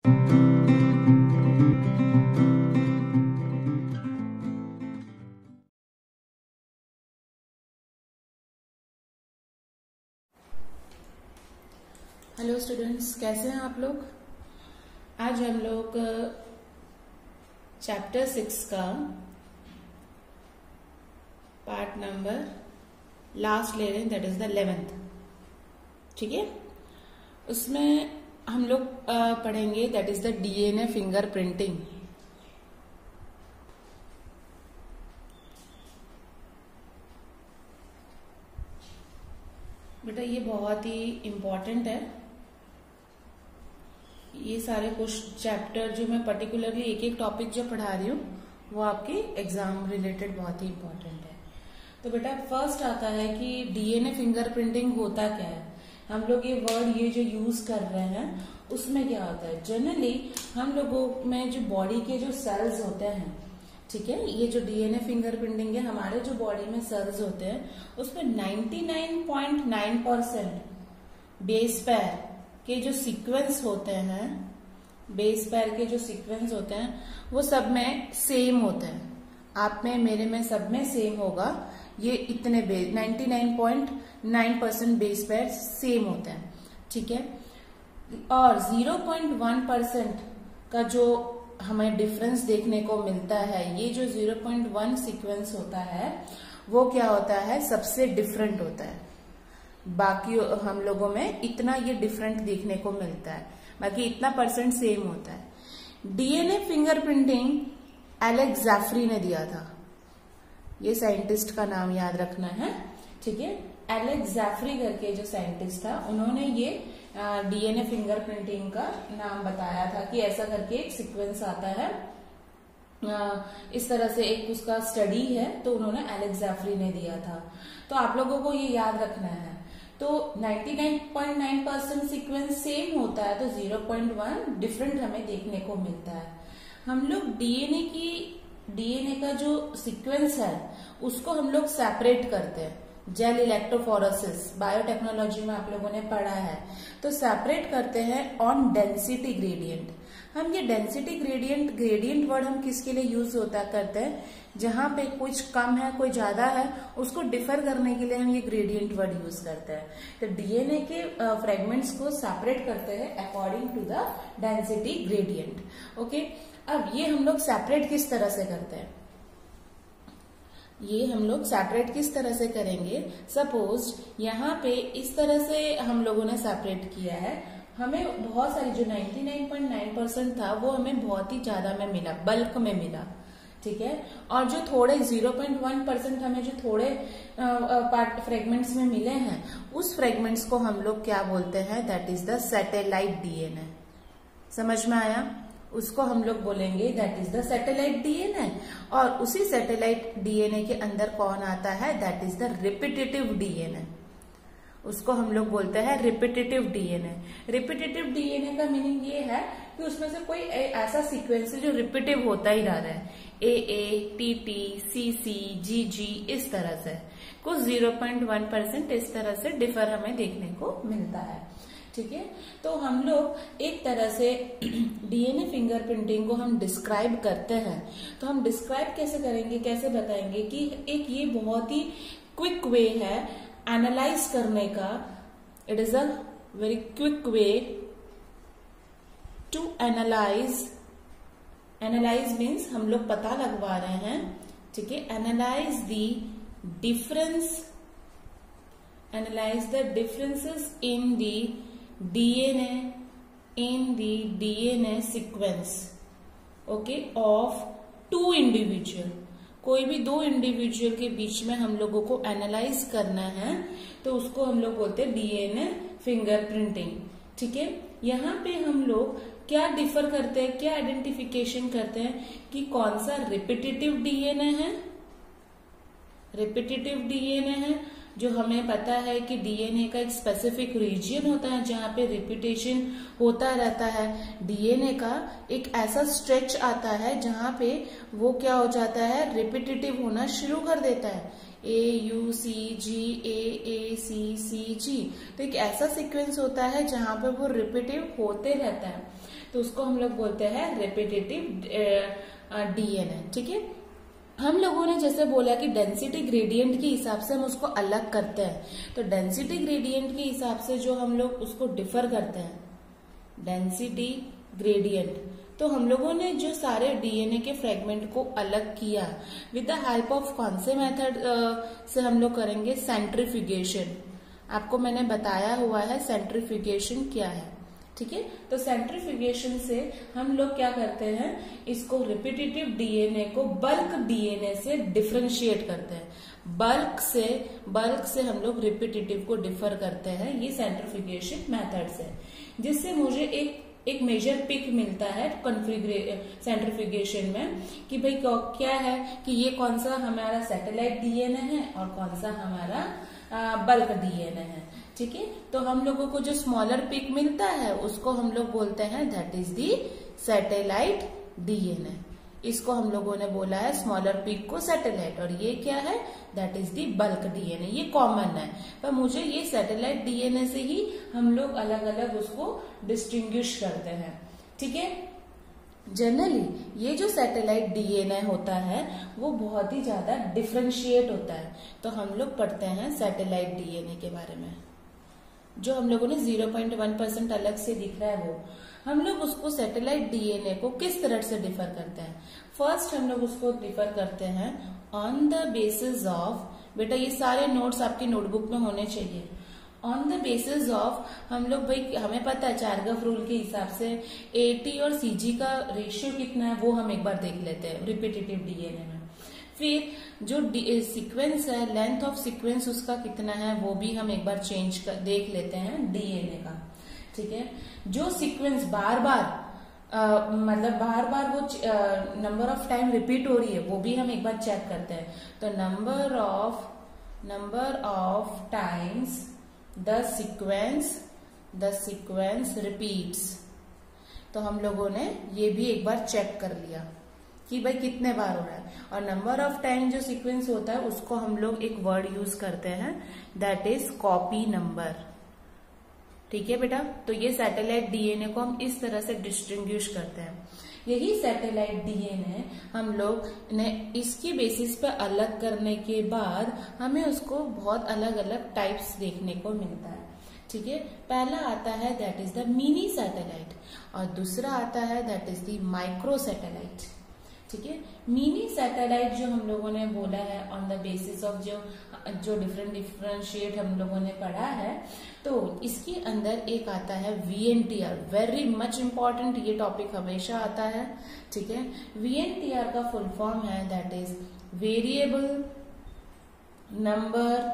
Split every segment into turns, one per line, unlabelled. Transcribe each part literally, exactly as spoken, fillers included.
Hello students, कैसे हैं आप लोग। आज हम लोग चैप्टर सिक्स का पार्ट नंबर लास्ट ले रहे हैं, दैट इज द इलेवेंथ। ठीक है, उसमें हम लोग पढ़ेंगे that is the DNA fingerprinting. बेटा ये बहुत ही इम्पोर्टेंट है। ये सारे कुछ चैप्टर जो मैं पर्टिकुलरली एक एक टॉपिक जो पढ़ा रही हूँ वो आपके एग्जाम रिलेटेड बहुत ही इम्पोर्टेंट है। तो बेटा फर्स्ट आता है कि डीएनए फिंगरप्रिंटिंग होता क्या है। हम लोग ये वर्ड ये जो यूज कर रहे हैं उसमें क्या होता है, जनरली हम लोगों में जो बॉडी के जो सेल्स होते हैं, ठीक है, ये जो डीएनए फिंगरप्रिंटिंग है, हमारे जो बॉडी में सेल्स होते हैं उसमें निन्यानवे पॉइंट नौ परसेंट बेस पेयर के जो सीक्वेंस होते हैं, बेस पेयर के जो सीक्वेंस होते हैं वो सब में सेम होते हैं। आप में, मेरे में, सब में सेम होगा। ये इतने बेस निन्यानवे पॉइंट नौ परसेंट बेस पेयर सेम होते हैं, ठीक है। और ज़ीरो पॉइंट वन परसेंट का जो हमें डिफरेंस देखने को मिलता है, ये जो ज़ीरो पॉइंट वन सीक्वेंस होता है वो क्या होता है, सबसे डिफरेंट होता है। बाकी हम लोगों में इतना ये डिफरेंट देखने को मिलता है, बाकी इतना परसेंट सेम होता है। डीएनए फिंगरप्रिंटिंग एलेक्स जैफरी ने दिया था। ये साइंटिस्ट का नाम याद रखना है, ठीक है। एलेक्स जैफरी करके जो साइंटिस्ट था, उन्होंने ये डीएनए फिंगरप्रिंटिंग का नाम बताया था कि ऐसा करके एक सीक्वेंस आता है, आ, इस तरह से एक उसका स्टडी है, तो उन्होंने एलेक्स जैफरी ने दिया था। तो आप लोगों को ये याद रखना है। तो निन्यानवे पॉइंट नौ परसेंट सीक्वेंस सेम होता है, तो ज़ीरो पॉइंट वन डिफरेंट हमें देखने को मिलता है। हम लोग डीएनए की डीएनए का जो सीक्वेंस है उसको हम लोग सेपरेट करते हैं। जेल इलेक्ट्रोफोरेसिस बायोटेक्नोलॉजी में आप लोगों ने पढ़ा है, तो सेपरेट करते हैं ऑन डेंसिटी ग्रेडियंट। हम ये डेंसिटी ग्रेडियंट ग्रेडियंट वर्ड हम किसके लिए यूज होता करते हैं, जहां पे कुछ कम है कोई ज्यादा है उसको डिफर करने के लिए हम ये ग्रेडियंट वर्ड यूज करते हैं। तो डीएनए के फ्रेगमेंट्स को सेपरेट करते हैं according to the density gradient. Okay, अब ये हम लोग सेपरेट किस तरह से करते हैं, ये हम लोग सेपरेट किस तरह से करेंगे। सपोज यहाँ पे इस तरह से हम लोगों ने सेपरेट किया है, हमें बहुत सारी जो निन्यानवे पॉइंट नौ परसेंट था वो हमें बहुत ही ज्यादा में मिला, बल्क में मिला, ठीक है। और जो थोड़े ज़ीरो पॉइंट वन परसेंट हमें जो थोड़े पार्ट फ्रेगमेंट्स में मिले हैं, उस फ्रेगमेंट्स को हम लोग क्या बोलते हैं, that is the satellite DNA. समझ में आया, उसको हम लोग बोलेंगे that is the satellite DNA. और उसी सैटेलाइट डीएनए के अंदर कौन आता है, that is the repetitive DNA. उसको हम लोग बोलते हैं रिपीटेटिव डीएनए। रिपीटेटिव डीएनए का मीनिंग ये है कि उसमें से कोई ऐसा सीक्वेंस है जो रिपीटिव होता ही रह रहा है, ए ए टी टी सी सी जी जी, इस तरह से कुछ ज़ीरो पॉइंट वन परसेंट इस तरह से डिफर हमें देखने को मिलता है, ठीक है। तो हम लोग एक तरह से डीएनए फिंगरप्रिंटिंग को हम डिस्क्राइब करते हैं। तो हम डिस्क्राइब कैसे करेंगे, कैसे बताएंगे कि एक ये बहुत ही क्विक वे है एनालाइज करने का। It is a very quick way to analyse. Analyse means हम लोग पता लगवा रहे हैं, ठीक है। Analyse the difference, analyse the differences in the DNA in the D N A sequence, okay, of two individual। कोई भी दो इंडिविजुअल के बीच में हम लोगों को एनालाइज करना है तो उसको हम लोग बोलते हैं डीएनए फिंगरप्रिंटिंग, ठीक है। यहाँ पे हम लोग क्या डिफर करते हैं, क्या आइडेंटिफिकेशन करते हैं कि कौन सा रिपीटेटिव डीएनए है। रिपीटेटिव डीएनए है जो हमें पता है कि डीएनए का एक स्पेसिफिक रीजन होता है जहाँ पे रिपीटेशन होता रहता है। डीएनए का एक ऐसा स्ट्रेच आता है जहाँ पे वो क्या हो जाता है, रिपीटेटिव होना शुरू कर देता है, ए यू सी जी ए ए सी सी जी। तो एक ऐसा सीक्वेंस होता है जहाँ पे वो रिपीटिव होते रहता है। तो उसको हम लोग बोलते हैं रेपिटेटिव डीएनए। ठीक है, हम लोगों ने जैसे बोला कि डेंसिटी ग्रेडियंट के हिसाब से हम उसको अलग करते हैं, तो डेंसिटी ग्रेडियंट के हिसाब से जो हम लोग उसको डिफर करते हैं, डेंसिटी ग्रेडियंट, तो हम लोगों ने जो सारे डीएनए के फ्रेगमेंट को अलग किया विद द हेल्प ऑफ कौन से मेथड से हम लोग करेंगे, सेंट्रीफ्यूगेशन। आपको मैंने बताया हुआ है सेंट्रीफ्यूगेशन क्या है। ठीक है, तो सेंट्रीफ्यूगेशन से हम लोग क्या करते हैं, इसको रिपीटेटिव डीएनए को बल्क डीएनए से डिफरेंशिएट करते हैं। बल्क से बल्क से हम लोग रिपीटेटिव को डिफर करते हैं, ये सेंट्रीफ्यूगेशन मेथड से, जिससे मुझे एक एक मेजर पिक मिलता है सेंट्रीफ्यूगेशन में कि भाई क्या है कि ये कौन सा हमारा सैटेलाइट डीएनए है और कौन सा हमारा बल्क डीएनए है। ठीक है, तो हम लोगों को जो स्मॉलर पिक मिलता है उसको हम लोग बोलते हैं that is the satellite DNA. इसको हम लोगों ने बोला है स्मॉलर पिक को सैटेलाइट, और ये क्या है, that is the bulk DNA. ये कॉमन है, पर मुझे ये सैटेलाइट डीएनए से ही हम लोग अलग अलग उसको डिस्टिंग्विश करते हैं। ठीक है, जनरली ये जो सैटेलाइट डीएनए होता है वो बहुत ही ज्यादा डिफरेंशिएट होता है। तो हम लोग पढ़ते हैं सैटेलाइट डीएनए के बारे में, जो हम लोगों ने ज़ीरो पॉइंट वन परसेंट अलग से दिख रहा है वो हम लोग उसको सैटेलाइट डीएनए को किस तरह से डिफर करते हैं। फर्स्ट हम लोग उसको डिफर करते हैं ऑन द बेसिस ऑफ, बेटा ये सारे नोट्स आपकी नोटबुक में होने चाहिए। ऑन द बेसिस ऑफ हम लोग, भाई हमें पता है चारगफ रूल के हिसाब से एटी और सीजी का रेशियो कितना है वो हम एक बार देख लेते हैं रिपीटेटिव डीएनए में। फिर जो सीक्वेंस है, लेंथ ऑफ सीक्वेंस उसका कितना है वो भी हम एक बार चेंज कर देख लेते हैं डीएनए का। ठीक है, जो सीक्वेंस बार बार Uh, मतलब बार बार वो नंबर ऑफ टाइम रिपीट हो रही है वो भी हम एक बार चेक करते हैं। तो number of number of times the sequence the sequence repeats, तो हम लोगों ने ये भी एक बार चेक कर लिया कि भाई कितने बार हो रहा है। और नंबर ऑफ टाइम जो सीक्वेंस होता है उसको हम लोग एक वर्ड यूज करते हैं दैट इज कॉपी नंबर। ठीक है बेटा, तो ये सैटेलाइट डीएनए को हम इस तरह से डिस्टिंग्विश करते हैं। यही सैटेलाइट डीएनए हम लोग ने इसकी बेसिस पे अलग करने के बाद हमें उसको बहुत अलग अलग टाइप्स देखने को मिलता है। ठीक है, पहला आता है that is the mini satellite और दूसरा आता है that is the micro satellite. ठीक है, मिनी सैटेलाइट जो हम लोगों ने बोला है ऑन द बेसिस ऑफ जो जो डिफरेंट डिफरेंशिएट हम लोगों ने पढ़ा है, तो इसके अंदर एक आता है वीएनटीआर, वेरी मच इम्पॉर्टेंट, ये टॉपिक हमेशा आता है। ठीक है, वीएनटीआर का फुल फॉर्म है that is variable number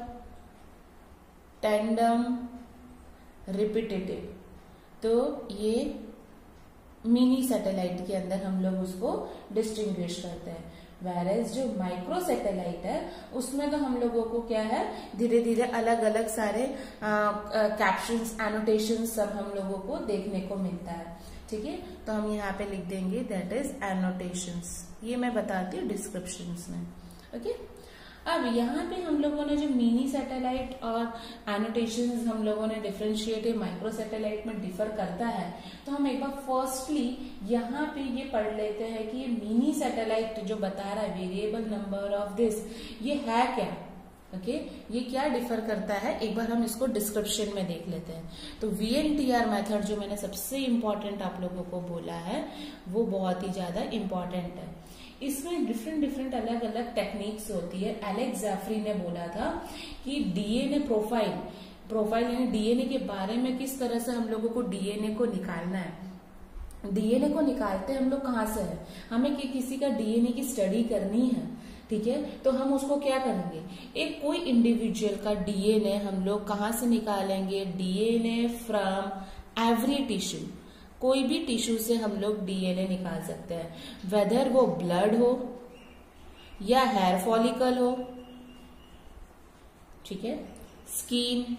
tandem repetitive. तो ये मिनी सैटेलाइट के अंदर हम लोग उसको डिस्टिंग्विश करते हैं। वैरेज जो माइक्रो सैटेलाइट है उसमें तो हम लोगों को क्या है, धीरे धीरे अलग अलग सारे कैप्शंस एनोटेशंस सब हम लोगों को देखने को मिलता है। ठीक है, तो हम यहाँ पे लिख देंगे दैट इज एनोटेशंस, ये मैं बताती हूँ डिस्क्रिप्शंस में। ओके, अब यहाँ पे हम लोगों ने जो मिनी सैटेलाइट और एनोटेशंस हम लोगों ने डिफरेंशिएट माइक्रो सैटेलाइट में डिफर करता है, तो हम एक बार फर्स्टली यहाँ पे ये पढ़ लेते हैं कि ये मिनी सैटेलाइट जो बता रहा है वेरिएबल नंबर ऑफ दिस, ये है क्या। Okay okay? ये क्या डिफर करता है एक बार हम इसको डिस्क्रिप्शन में देख लेते हैं। तो वीएनटीआर मेथड जो मैंने सबसे इम्पोर्टेंट आप लोगों को बोला है वो बहुत ही ज्यादा इम्पोर्टेंट है। इसमें डिफरेंट डिफरेंट अलग अलग टेक्निक्स होती है। एलेक्स जैफरी ने बोला था कि डीएनए प्रोफाइल प्रोफाइल यानी डीएनए के बारे में किस तरह से हम लोगों को डीएनए को निकालना है। डीएनए को निकालते हम लोग कहाँ से है, हमें कि किसी का डीएनए की स्टडी करनी है। ठीक है, तो हम उसको क्या करेंगे, एक कोई इंडिविजुअल का डीएनए हम लोग कहाँ से निकालेंगे, डीएनए फ्रॉम एवरी टिश्यू, कोई भी टिश्यू से हम लोग डीएनए निकाल सकते हैं, वेदर वो ब्लड हो या हेयर फॉलिकल हो। ठीक है, स्किन,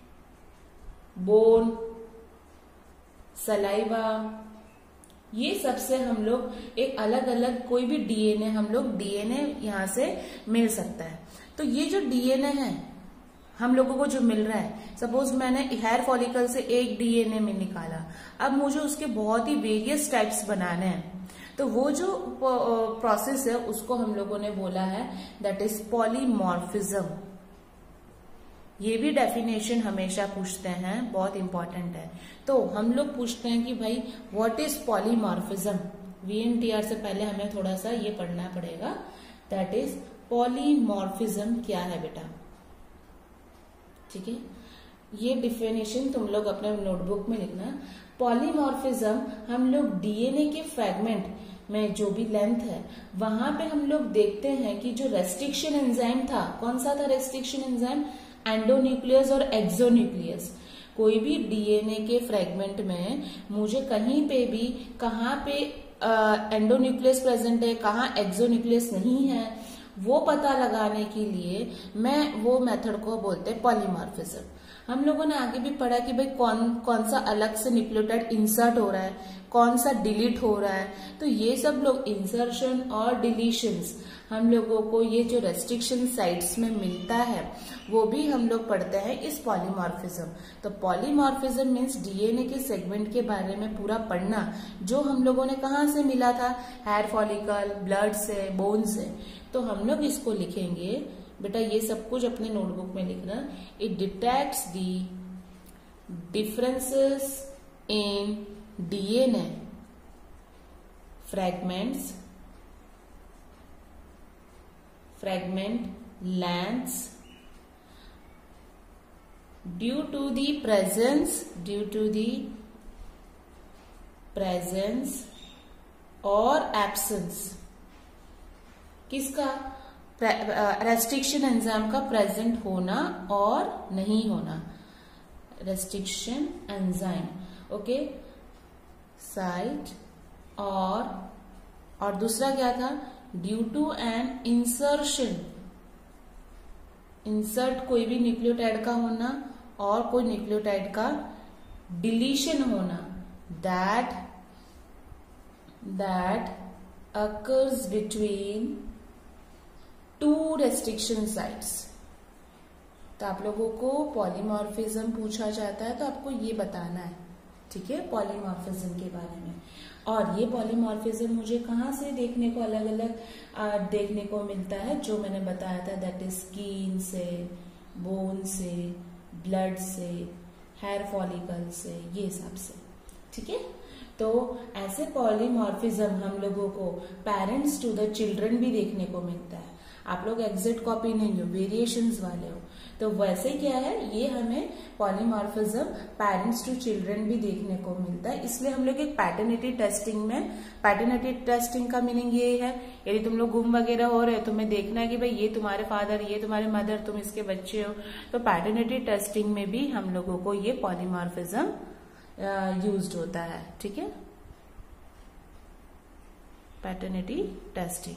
बोन, सलाइवा, ये सबसे हम लोग एक अलग अलग कोई भी डीएनए हम लोग डीएनए यहां से मिल सकता है। तो ये जो डीएनए है हम लोगों को जो मिल रहा है, सपोज मैंने हेयर फॉलिकल से एक डीएनए में निकाला, अब मुझे उसके बहुत ही वेरियस टाइप्स बनाने हैं, तो वो जो प्रोसेस है उसको हम लोगों ने बोला है दैट इज पॉलीमॉर्फिज्म। ये भी डेफिनेशन हमेशा पूछते हैं, बहुत इंपॉर्टेंट है। तो हम लोग पूछते हैं कि भाई व्हाट इज पॉलीमॉर्फिज्म। वीएनटीआर से पहले हमें थोड़ा सा ये पढ़ना पड़ेगा, दैट इज पॉलीमॉर्फिज्म क्या है बेटा, ठीक है। ये डिफिनेशन तुम लोग अपने नोटबुक में लिखना। पॉलीमॉर्फिज्म हम लोग डीएनए के फ्रैगमेंट में जो भी लेंथ है वहां पे हम लोग देखते हैं कि जो रेस्ट्रिक्शन एंजाइम था, कौन सा था रेस्ट्रिक्शन एंजाइम, एंडोन्यूक्लियस और एक्सोन्यूक्लियस। कोई भी डीएनए के फ्रैगमेंट में मुझे कहीं पे भी कहाँ पे एंडोन्यूक्लियस प्रेजेंट है, कहाँ एक्सोन्यूक्लियस नहीं है, वो पता लगाने के लिए मैं वो मेथड को बोलते हैं पॉलीमॉर्फिज्म। हम लोगों ने आगे भी पढ़ा कि भाई कौन कौन सा अलग से न्यूक्लियोटाइड इंसर्ट हो रहा है, कौन सा डिलीट हो रहा है। तो ये सब लोग इंसर्शन और डिलीशंस हम लोगों को ये जो रेस्ट्रिक्शन साइट्स में मिलता है वो भी हम लोग पढ़ते हैं इस पॉलीमॉर्फिज्म। तो पॉलीमॉर्फिज्म मीन्स डीएनए के सेगमेंट के बारे में पूरा पढ़ना, जो हम लोगों ने कहाँ से मिला था, हेयर फॉलिकल, ब्लड से, बोन से। तो हम लोग इसको लिखेंगे बेटा, ये सब कुछ अपने नोटबुक में लिखना। It detects the differences in DNA fragments fragment lengths due to the presence due to the presence और absence किसका, रेस्ट्रिक्शन एंजाइम का प्रेजेंट होना और नहीं होना, रेस्ट्रिक्शन एंजाइम ओके साइट, और और दूसरा क्या था, due to an insertion, insert कोई भी न्यूक्लियोटाइड का होना और कोई न्यूक्लियोटाइड का डिलीशन होना, that that occurs between two restriction sites. तो आप लोगों को पॉलीमॉर्फिज्म पूछा जाता है तो आपको ये बताना है, ठीक है, पॉलीमॉर्फिज्म के बारे में। और ये पॉलीमॉर्फिज्म मुझे कहाँ से देखने को अलग अलग देखने को मिलता है, जो मैंने बताया था, दैट इज स्किन से, बोन से, ब्लड से, हेयर फॉलिकल से, ये सब से, ठीक है। तो ऐसे पॉलीमॉर्फिज्म हम लोगों को पेरेंट्स टू द चिल्ड्रन भी देखने को मिलता है। आप लोग एग्जैक्ट कॉपी नहीं हो, वेरिएशंस वाले हो, तो वैसे क्या है, ये हमें पॉलीमॉर्फिज्म पेरेंट्स टू चिल्ड्रन भी देखने को मिलता है। इसलिए हम लोग एक पैटर्निटी टेस्टिंग में, पैटर्निटी टेस्टिंग का मीनिंग ये है, यदि तुम लोग गुम वगैरह हो रहे हो, तुम्हें देखना है कि भाई ये तुम्हारे फादर, ये तुम्हारे मदर, तुम इसके बच्चे हो, तो पैटर्निटी टेस्टिंग में भी हम लोगों को ये पॉलीमॉर्फिज्म यूज्ड होता है, ठीक है, पैटर्निटी टेस्टिंग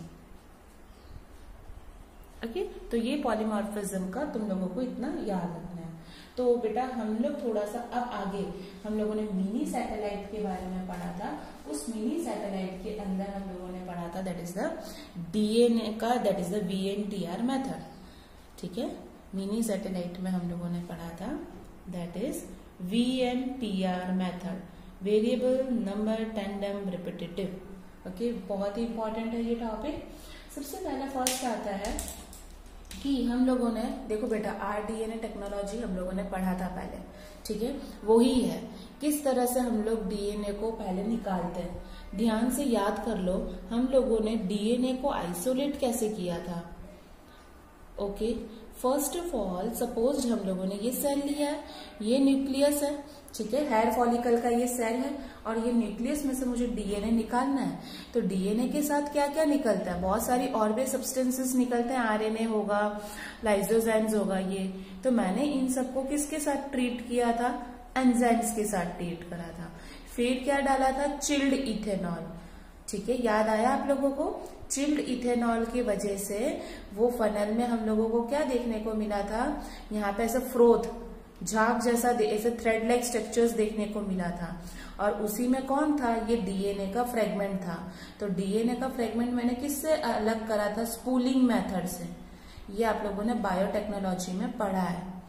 ओके okay? तो ये पॉलीमॉर्फिज्म का तुम लोगों को इतना याद रखना है। तो बेटा हम लोग थोड़ा सा अब आगे, हम लोगों ने मिनी सैटेलाइट के बारे में पढ़ा था। उस मिनी सैटेलाइट के अंदर हम लोगों ने पढ़ा था दैट इज द डीएनए का, that is the VNTR method, ठीक है। मिनी सैटेलाइट में हम लोगों ने पढ़ा था that is VNTR method, variable number tandem repetitive okay. बहुत ही इंपॉर्टेंट है ये टॉपिक। सबसे पहला फर्स्ट आता है कि हम लोगों ने, देखो बेटा आरडीएनए टेक्नोलॉजी हम लोगों ने पढ़ा था पहले, ठीक है, वही है किस तरह से हम लोग डीएनए को पहले निकालते हैं। ध्यान से याद कर लो, हम लोगों ने डीएनए को आइसोलेट कैसे किया था। Okay, first of all suppose हम लोगों ने ये सेल लिया है, ये न्यूक्लियस है, ठीक है, हेयर फॉलिकल का ये सेल है, और ये न्यूक्लियस में से मुझे डीएनए निकालना है। तो डीएनए के साथ क्या क्या निकलता है, बहुत सारी और भी सब्सटेंसेस निकलते हैं, आरएनए होगा, लाइसोजाइम्स होगा ये। तो मैंने इन सबको किसके साथ ट्रीट किया था, एंजाइम्स के साथ ट्रीट करा था। फिर क्या डाला था, चिल्ड इथेनॉल, ठीक है, याद आया आप लोगों को। चिल्ड इथेनॉल की वजह से वो फनल में हम लोगों को क्या देखने को मिला था, यहाँ पे ऐसा फ्रोथ, झाग जैसा ऐसे थ्रेड लाइक स्ट्रक्चर्स देखने को मिला था, और उसी में कौन था, ये डीएनए का फ्रेगमेंट था। तो डीएनए का फ्रेगमेंट मैंने किससे अलग करा था, स्पूलिंग मेथड से। ये आप लोगों ने बायोटेक्नोलॉजी में पढ़ा है,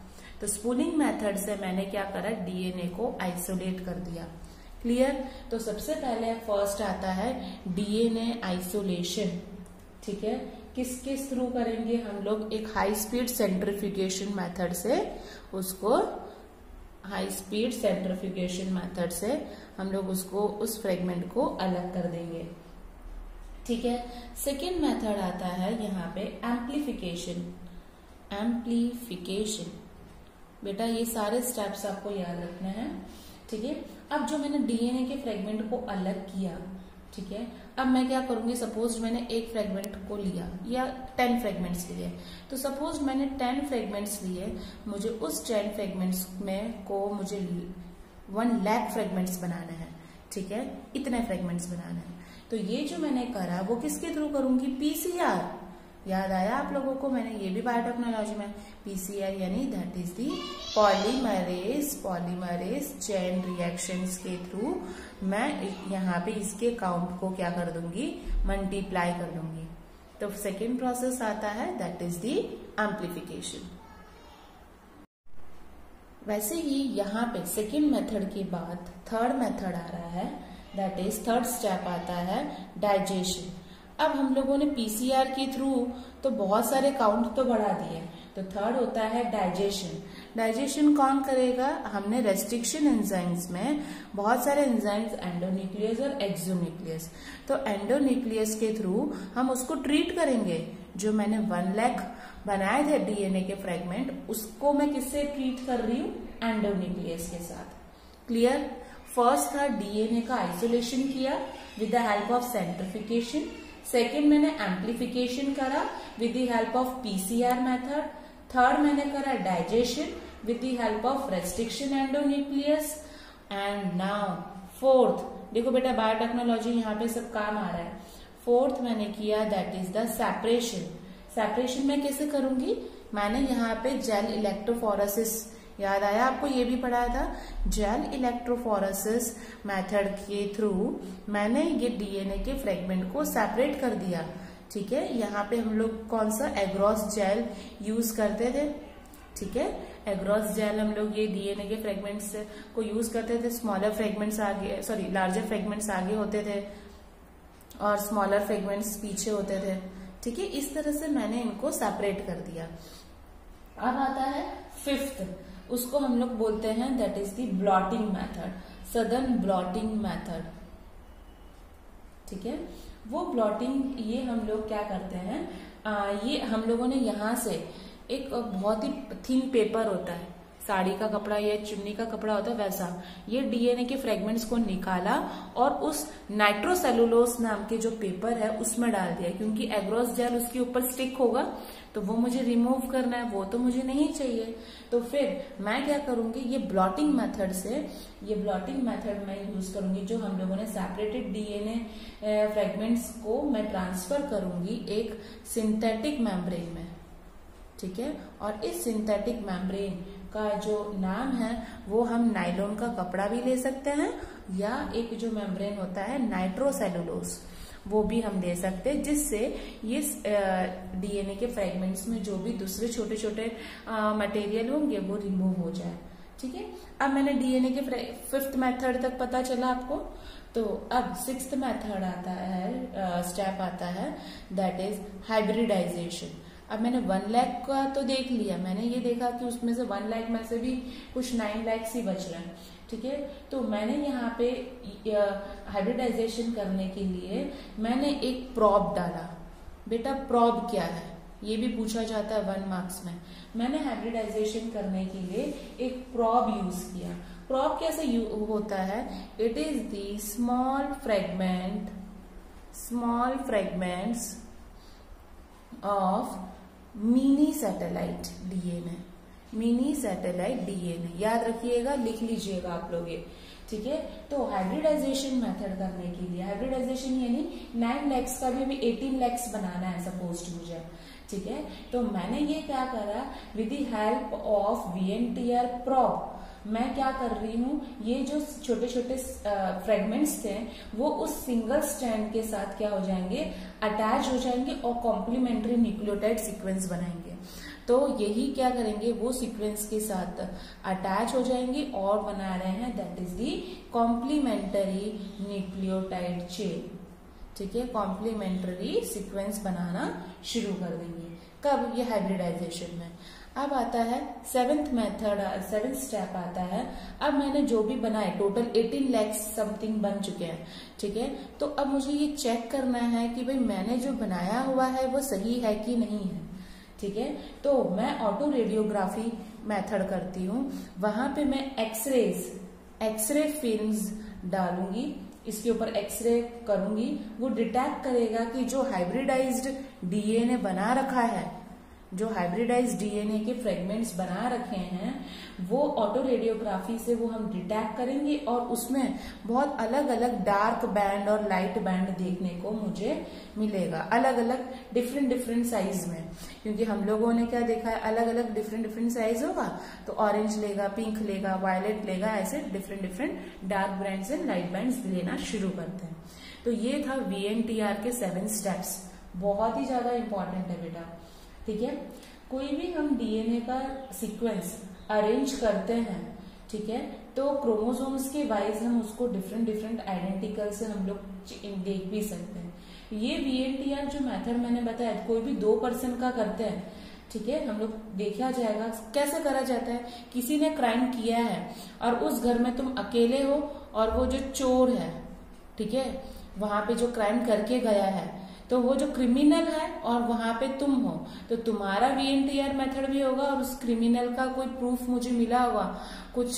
तो स्पूलिंग मेथड से मैंने क्या करा, डीएनए को आइसोलेट कर दिया। क्लियर। तो सबसे पहले फर्स्ट आता है डीएनए आइसोलेशन। ठीक है, किस किस थ्रू करेंगे हम लोग, एक हाई स्पीड सेंट्रिफ्यूगेशन मेथड से, उसको हाई स्पीड सेंट्रिफ्यूगेशन मेथड से हम लोग उसको उस फ्रेगमेंट को अलग कर देंगे। ठीक है। सेकेंड मेथड आता है यहाँ पे एम्प्लीफिकेशन। एम्प्लीफिकेशन बेटा ये सारे स्टेप्स आपको याद रखने हैं। ठीक है। अब जो मैंने डीएनए के फ्रेगमेंट को अलग किया, ठीक है, अब मैं क्या करूंगी, सपोज मैंने एक फ्रेगमेंट को लिया या टेन फ्रेगमेंट्स लिए, तो सपोज मैंने टेन फ्रेगमेंट्स लिए, मुझे उस टेन फ्रेगमेंट्स में को मुझे वन लाख फ्रेगमेंट्स बनाने हैं। ठीक है, इतने फ्रेगमेंट्स बनाने हैं। तो ये जो मैंने करा वो किसके थ्रू करूंगी, पीसीआर। याद आया आप लोगों को, मैंने ये भी बायोटेक्नोलॉजी में पीसीआर यानी that is the polymerase polymerase chain reactions के थ्रू मैं यहाँ पे इसके काउंट को क्या कर दूंगी, मल्टीप्लाई कर दूंगी। तो सेकेंड प्रोसेस आता है दैट इज दी एम्प्लीफिकेशन। वैसे ही यहाँ पे सेकेंड मेथड के बाद थर्ड मेथड आ रहा है, दैट इज थर्ड स्टेप आता है डाइजेशन। अब हम लोगों ने पीसीआर के थ्रू तो बहुत सारे काउंट तो बढ़ा दिए, तो थर्ड होता है डाइजेशन। डाइजेशन कौन करेगा, हमने रेस्ट्रिक्शन एंजाइम्स में बहुत सारे एंजाइम्स एंडोन्यूक्लियस और एक्सोन्यूक्लियस, तो एंडोन्यूक्लियस के थ्रू हम उसको ट्रीट करेंगे। जो मैंने वन लाख बनाए थे डीएनए के फ्रेगमेंट, उसको मैं किससे ट्रीट कर रही हूँ, एंडोन्यूक्लियस के साथ। क्लियर। फर्स्ट था डीएनए का आइसोलेशन किया with the help of centrifugation. Second मैंने एम्प्लीफिकेशन करा with the help of PCR method. Third मैंने करा digestion with the help of restriction endonuclease. And now fourth, देखो बेटा बायोटेक्नोलॉजी यहाँ पे सब काम आ रहा है। फोर्थ मैंने किया that is the separation. Separation मैं कैसे करूंगी, मैंने यहाँ पे जेल इलेक्ट्रोफोरेसिस, याद आया आपको, ये भी पढ़ा था, जेल इलेक्ट्रोफोरेसिस मेथड के थ्रू मैंने ये डीएनए के फ्रेगमेंट को सेपरेट कर दिया। ठीक है, यहाँ पे हम लोग कौन सा एग्रॉस जेल यूज करते थे। ठीक है, एग्रॉस जेल हम लोग ये डीएनए के फ्रेगमेंट्स को यूज करते थे। स्मॉलर फ्रेगमेंट्स आगे, सॉरी लार्जर फ्रेगमेंट्स आगे होते थे और स्मॉलर फ्रेगमेंट्स पीछे होते थे। ठीक है, इस तरह से मैंने इनको सेपरेट कर दिया। अब आता है फिफ्थ, उसको हम लोग बोलते हैं that is the blotting method, southern blotting method. ठीक है, वो ब्लॉटिंग ये हम लोग क्या करते हैं, आ, ये हम लोगों ने यहाँ से एक बहुत ही थिन पेपर होता है, साड़ी का कपड़ा या चुन्नी का कपड़ा होता है वैसा, ये डीएनए के फ्रेगमेंट्स को निकाला और उस नाइट्रोसेलुलोस नाम के जो पेपर है उसमें डाल दिया, क्योंकि एग्रोस जेल उसके ऊपर स्टिक होगा तो वो मुझे रिमूव करना है, वो तो मुझे नहीं चाहिए। तो फिर मैं क्या करूंगी, ये ब्लॉटिंग मेथड से, ये ब्लॉटिंग मेथड मैं यूज करूंगी, जो हम लोगों ने सेपरेटेड डीएनए फ्रेगमेंट्स को मैं ट्रांसफर करूंगी एक सिंथेटिक मेम्ब्रेन में। ठीक है, और इस सिंथेटिक मेम्ब्रेन का जो नाम है वो हम नायलॉन का कपड़ा भी ले सकते हैं, या एक जो मेम्ब्रेन होता है नाइट्रोसेलुलोस, वो भी हम दे सकते हैं, जिससे ये डीएनए के फ्रेगमेंट्स में जो भी दूसरे छोटे छोटे मटेरियल होंगे वो रिमूव हो जाए। ठीक है, अब मैंने डीएनए के फिफ्थ मेथड तक पता चला आपको। तो अब सिक्स्थ मेथड आता है, स्टेप आता है, दैट इज हाइब्रिडाइजेशन। अब मैंने वन लाख का तो देख लिया, मैंने ये देखा कि उसमें से वन लाख में से भी कुछ नाइन लैक्स ही बच रहे हैं। ठीक है, तो मैंने यहाँ पे हाइब्रिडाइजेशन करने के लिए मैंने एक प्रॉब डाला। बेटा प्रॉब क्या है, ये भी पूछा जाता है वन मार्क्स में। मैंने हाइब्रिडाइजेशन करने के लिए एक प्रॉब यूज किया। प्रॉब कैसे होता है, it is the small fragment small fragments of mini satellite DNA. Mini satellite DNA याद रखिएगा, लिख लीजिएगा आप लोग ये। ठीक है, तो हाइब्रिडाइजेशन मेथड करने के लिए, हाइब्रिडाइजेशन यानी नाइन लैक्स का भी अभी एटीन लैक्स बनाना है सपोज मुझे। ठीक है, तो मैंने ये क्या करा, with the help of VNTR probe मैं क्या कर रही हूँ, ये जो छोटे छोटे फ्रेगमेंट्स थे वो उस सिंगल स्ट्रैंड के साथ क्या हो जाएंगे, अटैच हो जाएंगे और कॉम्प्लीमेंट्री न्यूक्लियोटाइड सीक्वेंस बनाएंगे। तो यही क्या करेंगे, वो सीक्वेंस के साथ अटैच हो जाएंगे और बना रहे हैं, that is the complementary nucleotide chain. ठीक है, कॉम्प्लीमेंट्री सीक्वेंस बनाना शुरू कर देंगे। कब? ये हाइब्रिडाइजेशन में। अब आता है सेवेंथ मेथड, सेवेंथ स्टेप आता है। अब मैंने जो भी बनाए टोटल अठारह लाख समथिंग बन चुके हैं। ठीक है, तो अब मुझे ये चेक करना है कि भाई मैंने जो बनाया हुआ है वो सही है कि नहीं है। ठीक है, तो मैं ऑटो रेडियोग्राफी मेथड करती हूँ। वहां पे मैं एक्सरेज एक्सरे फिल्म्स डालूंगी, इसके ऊपर एक्सरे करूंगी। वो डिटेक्ट करेगा कि जो हाइब्रिडाइज्ड डीएनए बना रखा है, जो हाइब्रिडाइज्ड डीएनए के फ्रेगमेंट्स बना रखे हैं, वो ऑटो रेडियोग्राफी से वो हम डिटेक्ट करेंगे और उसमें बहुत अलग अलग डार्क बैंड और लाइट बैंड देखने को मुझे मिलेगा, अलग अलग डिफरेंट डिफरेंट साइज में। क्योंकि हम लोगों ने क्या देखा है, अलग अलग डिफरेंट डिफरेंट साइज होगा, तो ऑरेंज लेगा, पिंक लेगा, वायलेट लेगा, ऐसे different different dark bands and light bands लेना शुरू करते हैं। तो ये था वीएनटीआर के सेवन स्टेप्स, बहुत ही ज्यादा इंपॉर्टेंट है बेटा। ठीक है, कोई भी हम डीएनए का सीक्वेंस अरेंज करते हैं, ठीक है, तो क्रोमोसोम्स के वाइज हम उसको डिफरेंट डिफरेंट आइडेंटिकल से हम लोग देख भी सकते हैं। ये वीएनटीआर जो मेथड मैंने बताया, कोई भी दो पर्सन का करते हैं, ठीक है, हम लोग देखा जाएगा कैसे करा जाता है। किसी ने क्राइम किया है और उस घर में तुम अकेले हो और वो जो चोर है, ठीक है, वहां पे जो क्राइम करके गया है, तो वो जो क्रिमिनल है और वहां पे तुम हो, तो तुम्हारा वीएनटीआर मेथड भी होगा और उस क्रिमिनल का कोई प्रूफ मुझे मिला होगा, कुछ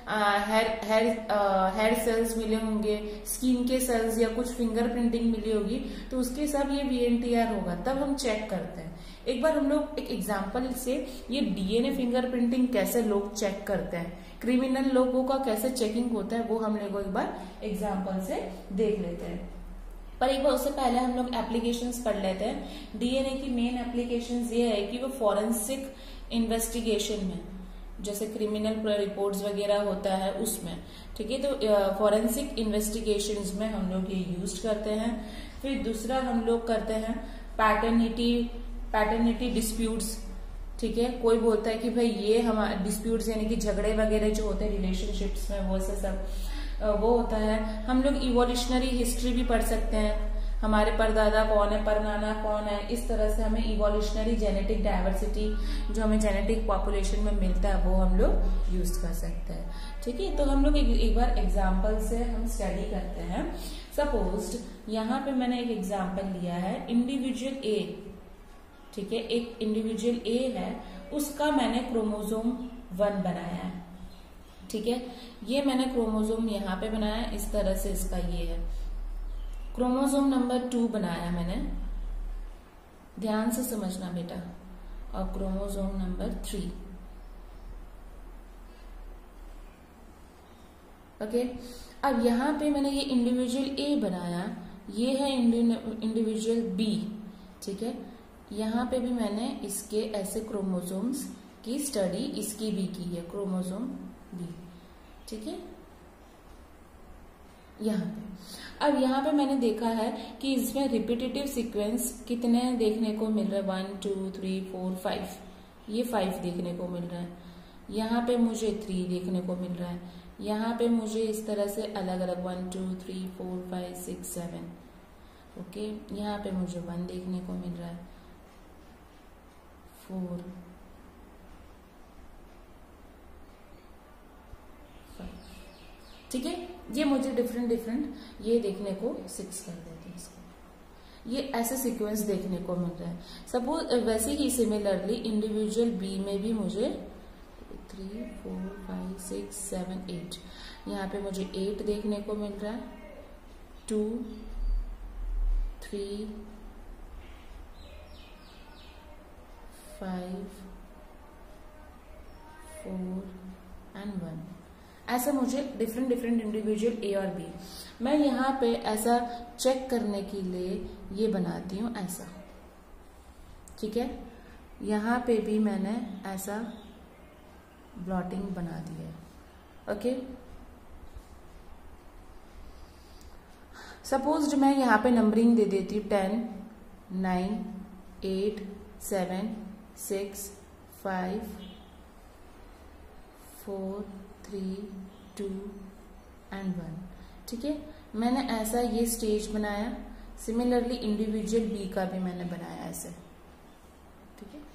हेयर हेयर हेयर सेल्स मिले होंगे, स्किन के सेल्स या कुछ फिंगर प्रिंटिंग मिली होगी, तो उसके सब ये वीएनटीआर होगा, तब हम चेक करते हैं। एक बार हम लोग एक एग्जाम्पल से ये डीएनए फिंगर प्रिंटिंग कैसे लोग चेक करते हैं, क्रिमिनल लोगों का कैसे चेकिंग होता है, वो हम लोग एक बार एग्जाम्पल से देख लेते हैं। पर एक बार उससे पहले हम लोग एप्लीकेशंस पढ़ लेते हैं। डीएनए की मेन एप्लीकेशंस ये है कि वो फॉरेंसिक इन्वेस्टिगेशन में, जैसे क्रिमिनल रिपोर्ट्स वगैरह होता है उसमें, ठीक है, तो फॉरेंसिक इन्वेस्टिगेशंस में हम लोग ये यूज करते हैं। फिर दूसरा हम लोग करते हैं पैटर्निटी पैटर्निटी डिस्प्यूट्स। ठीक है, कोई बोलता है कि भाई ये हमारे डिस्प्यूट्स यानी कि झगड़े वगैरह जो होते हैं रिलेशनशिप्स में, वो से सब वो होता है। हम लोग इवोल्यूशनरी हिस्ट्री भी पढ़ सकते हैं, हमारे परदादा कौन है, परनाना कौन है, इस तरह से हमें इवोल्यूशनरी जेनेटिक डाइवर्सिटी जो हमें जेनेटिक पॉपुलेशन में मिलता है वो हम लोग यूज कर सकते हैं। ठीक है, तो हम लोग एक, एक बार एग्जाम्पल से हम स्टडी करते हैं। सपोज यहाँ पे मैंने एक एग्जाम्पल लिया है, इंडिविजुअल ए, ठीक है, एक इंडिविजुअल ए है, उसका मैंने क्रोमोसोम वन बनाया है। ठीक है, ये मैंने क्रोमोसोम यहाँ पे बनाया, इस तरह से इसका ये है। क्रोमोसोम नंबर टू बनाया मैंने, ध्यान से समझना बेटा, और क्रोमोसोम नंबर थ्री। ओके, अब यहाँ पे मैंने ये इंडिविजुअल ए बनाया, ये है इंडिविजुअल बी। ठीक है, यहाँ पे भी मैंने इसके ऐसे क्रोमोसोम्स की स्टडी इसकी भी की है, क्रोमोसोम बी। ठीक है, यहाँ पे अब यहाँ पे मैंने देखा है कि इसमें रिपीटेटिव सीक्वेंस कितने देखने को मिल रहे हैं, one two three four five, ये फाइव देखने को मिल रहा है। यहाँ पे मुझे थ्री देखने को मिल रहा है, यहाँ पे मुझे इस तरह से अलग अलग one two three four five six seven. Okay, यहाँ पे मुझे वन देखने को मिल रहा है, फोर, ठीक है, ये मुझे डिफरेंट डिफरेंट ये देखने को सिक्स कर देते हैं इसको, ये ऐसे सीक्वेंस देखने को मिल रहा है। सपोज वैसे ही सिमिलरली इंडिविजुअल बी में भी मुझे three four five six seven eight, यहाँ पे मुझे एट देखने को मिल रहा है, two three five four and one, ऐसा मुझे डिफरेंट डिफरेंट इंडिविजुअल ए और बी। मैं यहाँ पे ऐसा चेक करने के लिए ये बनाती हूँ ऐसा। ठीक है, यहाँ पे भी मैंने ऐसा ब्लॉटिंग बना दी है। ओके, सपोज मैं यहाँ पे नंबरिंग दे देती हूँ ten nine eight seven six five, four, three, two and one. ठीक है, मैंने ऐसा ये स्टेज बनाया। सिमिलरली इंडिविजुअल बी का भी मैंने बनाया ऐसे। ठीक है,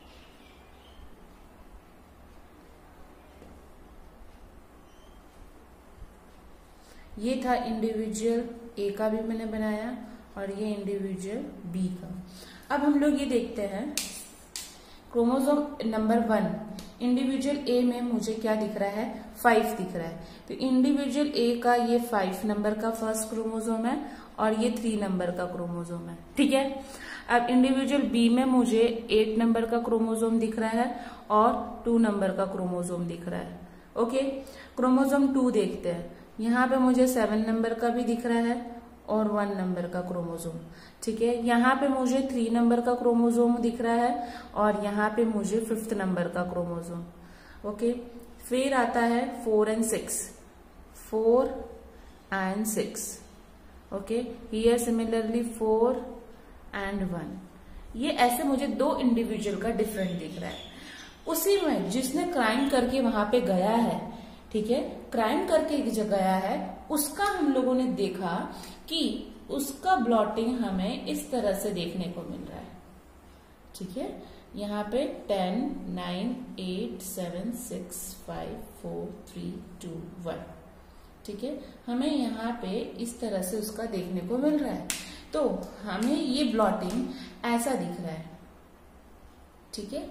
ये था इंडिविजुअल ए का भी मैंने बनाया और ये इंडिविजुअल बी का। अब हम लोग ये देखते हैं chromosome number one, individual A में मुझे क्या दिख रहा है, फाइव दिख रहा है। तो इंडिविजुअल ए का ये फाइव नंबर का फर्स्ट क्रोमोसोम है और ये थ्री नंबर का क्रोमोसोम है। ठीक है, अब इंडिविजुअल बी में मुझे एट नंबर का क्रोमोसोम दिख रहा है और टू नंबर का क्रोमोसोम दिख रहा है। ओके, क्रोमोसोम टू देखते हैं। यहाँ पे मुझे सेवन नंबर का भी दिख रहा है और वन नंबर का क्रोमोसोम। ठीक है, यहाँ पे मुझे थ्री नंबर का क्रोमोसोम दिख रहा है और यहाँ पे मुझे फिफ्थ नंबर का क्रोमोसोम। ओके, फिर आता है four and six, four and six. Okay, here similarly four and one. ये ऐसे मुझे दो इंडिविजुअल का डिफरेंट दिख रहा है। उसी में जिसने क्राइम करके वहां पे गया है, ठीक है, क्राइम करके जो गया है उसका हम लोगों ने देखा कि उसका ब्लॉटिंग हमें इस तरह से देखने को मिल रहा है। ठीक है, यहाँ पे ten, nine, eight, seven, six, five, four, three, two, one. ठीक है, हमें यहाँ पे इस तरह से उसका देखने को मिल रहा है। तो हमें ये ब्लॉटिंग ऐसा दिख रहा है। ठीक है,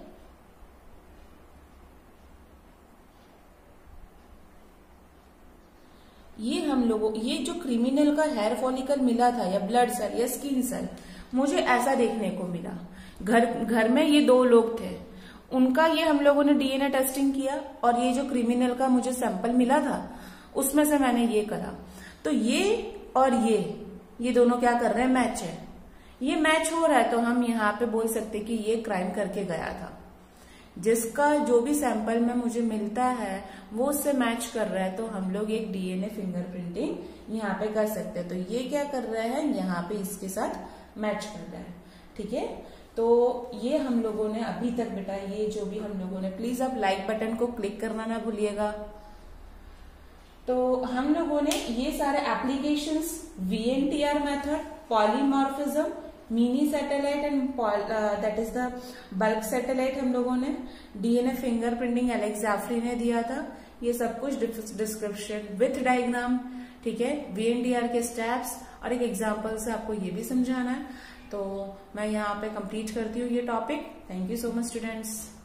ये हम लोगों ये जो क्रिमिनल का हेयर फॉलिकल मिला था या ब्लड सेल या स्किन सेल, मुझे ऐसा देखने को मिला। घर घर में ये दो लोग थे, उनका ये हम लोगों ने डीएनए टेस्टिंग किया और ये जो क्रिमिनल का मुझे सैंपल मिला था उसमें से मैंने ये करा। तो ये और ये ये दोनों क्या कर रहे हैं, मैच है। ये मैच हो रहा है तो हम यहाँ पे बोल सकते कि ये क्राइम करके गया था। जिसका जो भी सैंपल में मुझे मिलता है वो उससे मैच कर रहा है तो हम लोग एक डीएनए फिंगरप्रिंटिंग यहाँ पे कर सकते हैं। तो ये क्या कर रहा है, यहाँ पे इसके साथ मैच कर रहा है। ठीक है, तो ये हम लोगों ने अभी तक बेटा ये जो भी हम लोगों ने, प्लीज आप लाइक बटन को क्लिक करना ना भूलिएगा। तो हम लोगों ने ये सारे applications, VNTR method, polymorphism, mini satellite and that is the bulk satellite, हम लोगों ने डीएनए फिंगरप्रिंटिंग एलेक्स जाफरी ने दिया था। ये सब कुछ डिस्क्रिप्शन विथ डायग्राम। ठीक है, वीएनटीआर के स्टेप्स और एक एग्जांपल से आपको ये भी समझाना है। तो मैं यहाँ पे कंप्लीट करती हूँ ये topic. Thank you so much students.